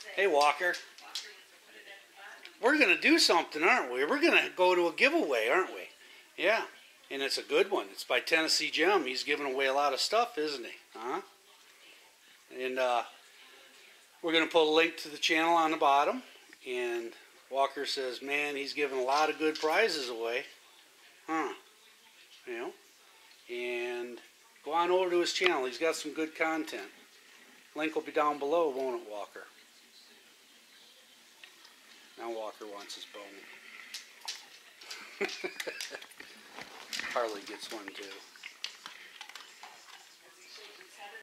Hey, Walker. We're going to do something, aren't we? We're going to go to a giveaway, aren't we? Yeah. And it's a good one. It's by Tennessee Jim. He's giving away a lot of stuff, isn't he? Huh? And we're going to put a link to the channel on the bottom. And Walker says, man, he's giving a lot of good prizes away. Huh. You know? And go on over to his channel. He's got some good content. Link will be down below, won't it, Walker? Now Walker wants his bone. Harley gets one too.